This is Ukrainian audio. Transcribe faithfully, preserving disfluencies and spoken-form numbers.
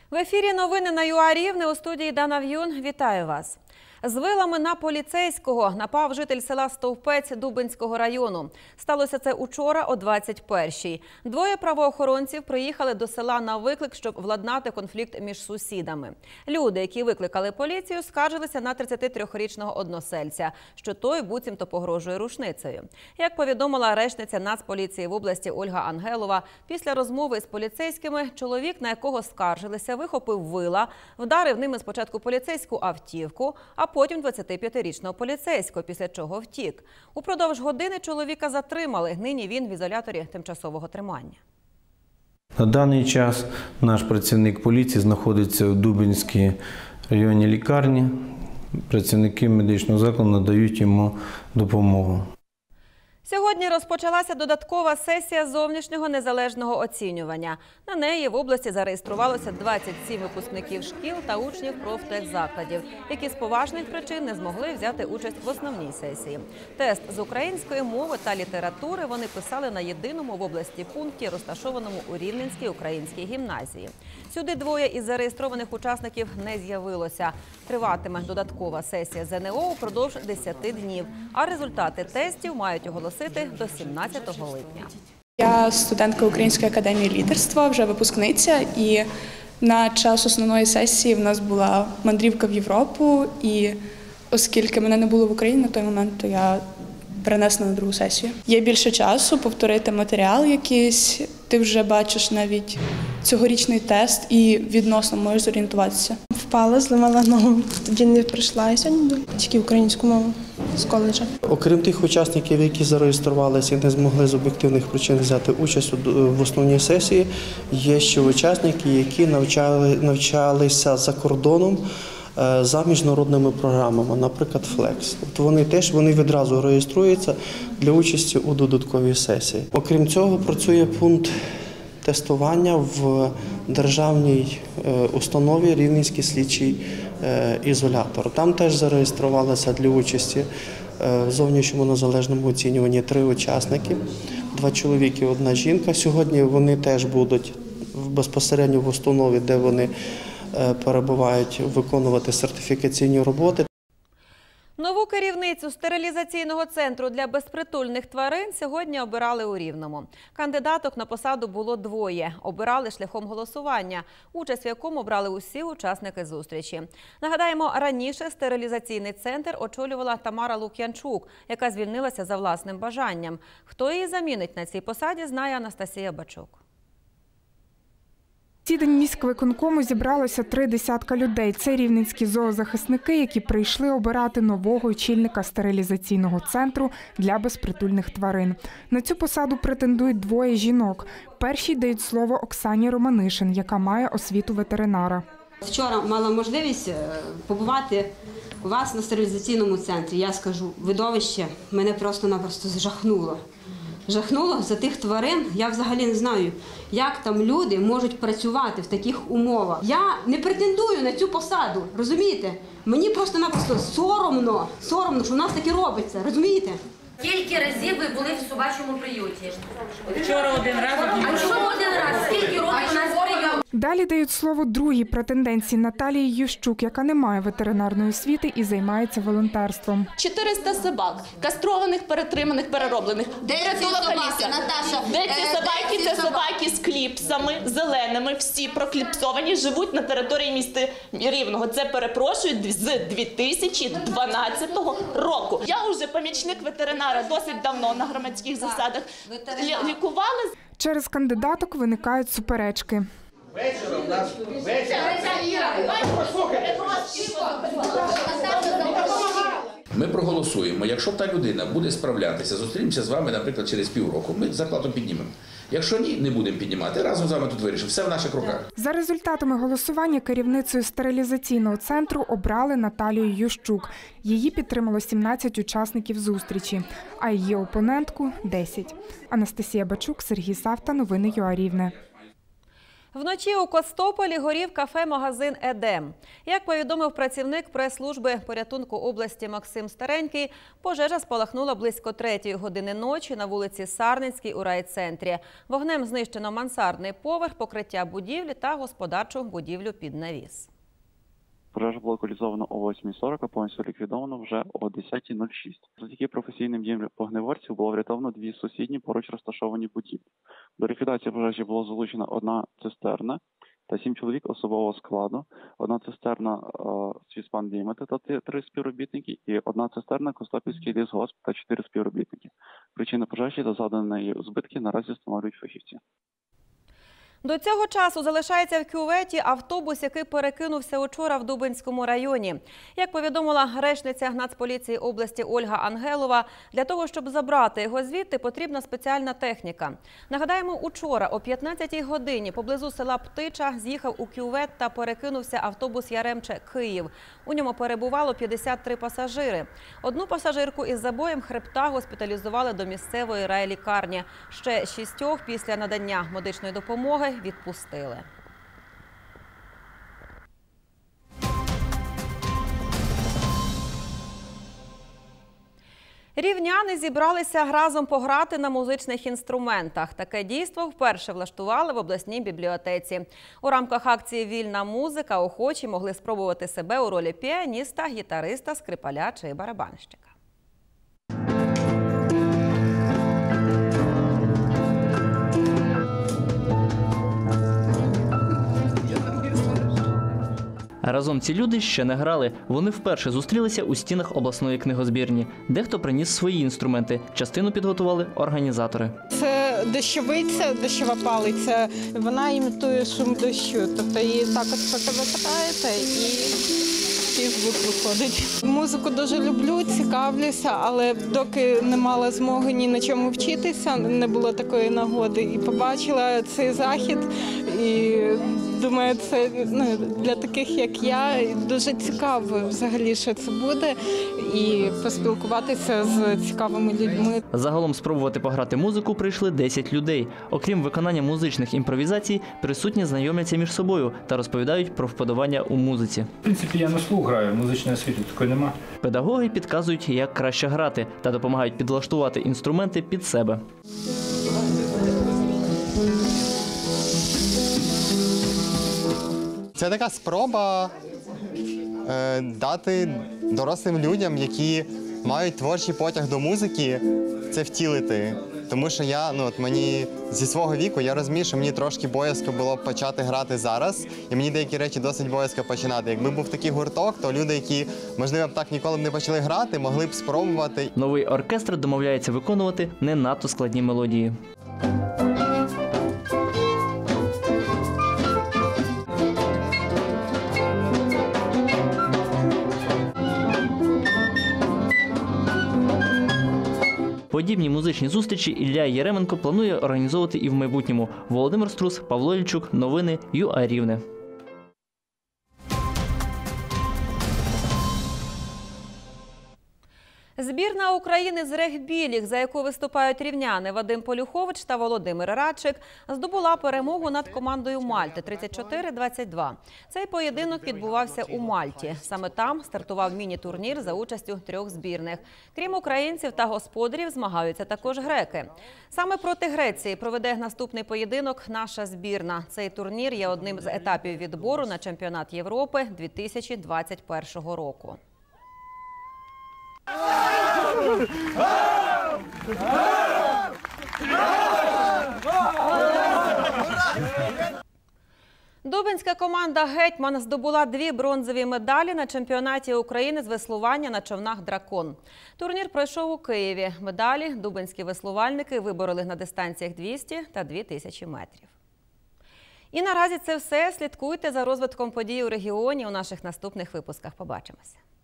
В ефірі новини на ю а Рівне, у студії Дана В'юн. Вітаю вас. З вилами на поліцейського напав житель села Стовпець Дубенського району. Сталося це учора о двадцять першій. Двоє правоохоронців приїхали до села на виклик, щоб владнати конфлікт між сусідами. Люди, які викликали поліцію, скаржилися на тридцятитрирічного односельця, що той буцімто погрожує рушницею. Як повідомила речниця Нацполіції в області Ольга Ангелова, після розмови з поліцейськими чоловік, на якого скаржилися, вихопив вила, вдарив ними спочатку поліцейську автівку, а потім двадцятип'ятирічного поліцейського, після чого втік. Упродовж години чоловіка затримали. Нині він в ізоляторі тимчасового тримання. На даний час наш працівник поліції знаходиться в Дубенській районній лікарні. Працівники медичного закладу надають йому допомогу. Сьогодні розпочалася додаткова сесія зовнішнього незалежного оцінювання. На неї в області зареєструвалося двадцять сім випускників шкіл та учнів профтехзакладів, які з поважних причин не змогли взяти участь в основній сесії. Тест з української мови та літератури вони писали на єдиному в області пункті, розташованому у Рівненській українській гімназії. Сюди двоє із зареєстрованих учасників не з'явилося. Триватиме додаткова сесія зе ен о упродовж десяти днів, а результати тестів мають оголосити до сімнадцятого липня. Я студентка Української академії лідерства, вже випускниця, і на час основної сесії в нас була мандрівка в Європу, і оскільки мене не було в Україні на той момент, то я перенесла на другу сесію. Є більше часу повторити матеріал якийсь, ти вже бачиш навіть цьогорічний тест і відносно можеш зорієнтуватися. Впала, зламала ногу, тоді не прийшла, і сьогодні тільки українську мову з коледжа. Окрім тих учасників, які зареєструвалися і не змогли з об'єктивних причин взяти участь в основній сесії, є ще учасники, які навчали, навчалися за кордоном за міжнародними програмами, наприклад, Флекс. От вони теж вони відразу реєструються для участі у додатковій сесії. Окрім цього, працює пункт тестування в державній установі Рівненський слідчий ізолятор. Там теж зареєструвалися для участі в зовнішньому незалежному оцінюванні три учасники, два чоловіки, одна жінка. Сьогодні вони теж будуть безпосередньо в установі, де вони перебувають, виконувати сертифікаційні роботи. Нову керівницю стерилізаційного центру для безпритульних тварин сьогодні обирали у Рівному. Кандидаток на посаду було двоє. Обирали шляхом голосування, участь в якому брали усі учасники зустрічі. Нагадаємо, раніше стерилізаційний центр очолювала Тамара Лук'янчук, яка звільнилася за власним бажанням. Хто її замінить на цій посаді, знає Анастасія Бачук. В засіданні міськвиконкому зібралося три десятка людей. Це рівненські зоозахисники, які прийшли обирати нового очільника стерилізаційного центру для безпритульних тварин. На цю посаду претендують двоє жінок. Першій дають слово Оксані Романишин, яка має освіту ветеринара. Вчора мала можливість побувати у вас на стерилізаційному центрі. Я скажу, видовище мене просто-напросто зжахнуло. Жахнуло за тих тварин, я взагалі не знаю, як там люди можуть працювати в таких умовах. Я не претендую на цю посаду, розумієте? Мені просто-напросто соромно, соромно, що у нас таке робиться, розумієте? Скільки разів ви були в собачому приюті? Вчора один раз. А що один раз? Скільки років у нас прийом? Далі дають слово другій претендентці Наталії Ющук, яка не має ветеринарної освіти і займається волонтерством. чотириста собак, кастрованих, перетриманих, перероблених. Де ці собаки, Наташа? Де ці собаки? Це собаки з кліпсами, зеленими, всі прокліпсовані, живуть на території міста Рівного. Це, перепрошую, з дві тисячі дванадцятого року. Я вже помічник ветеринара досить давно на громадських засадах. Лікували. Через кандидаток виникають суперечки. Вечором у нас вечір. Ми проголосуємо. Якщо та людина буде справлятися, зустрінемося з вами, наприклад, через півроку. Ми зарплату піднімемо. Якщо ні, не будемо піднімати. Разом з вами тут вирішимо. Все в наших руках. За результатами голосування керівницею стерилізаційного центру обрали Наталію Ющук. Її підтримало сімнадцять учасників зустрічі, а її опонентку – десять. Анастасія Бачук, Сергій Савта, новини ю а Рівне. Вночі у Костополі горів кафе-магазин «Едем». Як повідомив працівник прес-служби порятунку області Максим Старенький, пожежа спалахнула близько третьої години ночі на вулиці Сарненській у райцентрі. Вогнем знищено мансардний поверх, покриття будівлі та господарчу будівлю під навіс. Пожежа була локалізована о восьмій сорок, а повністю ліквідовано вже о десятій нуль шість. Завдяки професійним діям вогнеборців було врятовано дві сусідні поруч розташовані будівлі. До ліквідації пожежі було залучена одна цистерна та сім чоловік особового складу, одна цистерна «Свіспан Лімітед» та три співробітники і одна цистерна «Костопільський лісгосп» та чотири співробітники. Причини пожежі та завданої збитки наразі встановлюють фахівці. До цього часу залишається в кюветі автобус, який перекинувся учора в Дубенському районі. Як повідомила речниця Нацполіції області Ольга Ангелова, для того, щоб забрати його звідти, потрібна спеціальна техніка. Нагадаємо, учора о п'ятнадцятій годині поблизу села Птича з'їхав у кювет та перекинувся автобус Яремче-Київ. У ньому перебувало п'ятдесят три пасажири. Одну пасажирку із забоєм хребта госпіталізували до місцевої райлікарні. Ще шістьох після надання медичної допомоги відпустили. Рівняни зібралися разом пограти на музичних інструментах. Таке дійство вперше влаштували в обласній бібліотеці. У рамках акції «Вільна музика» охочі могли спробувати себе у ролі піаніста, гітариста, скрипаля чи барабанщика. Разом ці люди ще не грали. Вони вперше зустрілися у стінах обласної книгозбірні. Дехто приніс свої інструменти. Частину підготували організатори. Це дощовиця, дощова палиця. Вона імітує шум дощу. Тобто її так от поки ви катаєте і звук виходить. Музику дуже люблю, цікавлюся, але доки не мала змоги ні на чому вчитися, не було такої нагоди. І побачила цей захід, і думаю, це ну, для таких, як я, дуже цікаво взагалі, що це буде, і поспілкуватися з цікавими людьми. Загалом спробувати пограти музику прийшли десять людей. Окрім виконання музичних імпровізацій, присутні знайомляться між собою та розповідають про вподобання у музиці. В принципі, я на слух граю, музичної освіти такої нема. Педагоги підказують, як краще грати, та допомагають підлаштувати інструменти під себе. Це така спроба е, дати дорослим людям, які мають творчий потяг до музики, це втілити. Тому що я, ну от мені зі свого віку, я розумію, що мені трошки боязко було почати грати зараз, і мені деякі речі досить боязко починати. Якби був такий гурток, то люди, які, можливо, б так ніколи б не почали грати, могли б спробувати. Новий оркестр домовляється виконувати не надто складні мелодії. Подібні музичні зустрічі Ілля Єременко планує організовувати і в майбутньому. Володимир Струс, Павло Ільчук, новини ю а Рівне. Збірна України з регбі-ліг, за яку виступають рівняни Вадим Полюхович та Володимир Радчик, здобула перемогу над командою Мальти тридцять чотири двадцять два. Цей поєдинок відбувався у Мальті. Саме там стартував міні-турнір за участю трьох збірних. Крім українців та господарів, змагаються також греки. Саме проти Греції проведе наступний поєдинок наша збірна. Цей турнір є одним з етапів відбору на чемпіонат Європи дві тисячі двадцять першого року. Дубенська команда «Гетьман» здобула дві бронзові медалі на чемпіонаті України з веслування на човнах «Дракон». Турнір пройшов у Києві. Медалі дубенські веслувальники вибороли на дистанціях двісті та дві тисячі метрів. І наразі це все. Слідкуйте за розвитком подій у регіоні у наших наступних випусках. Побачимося.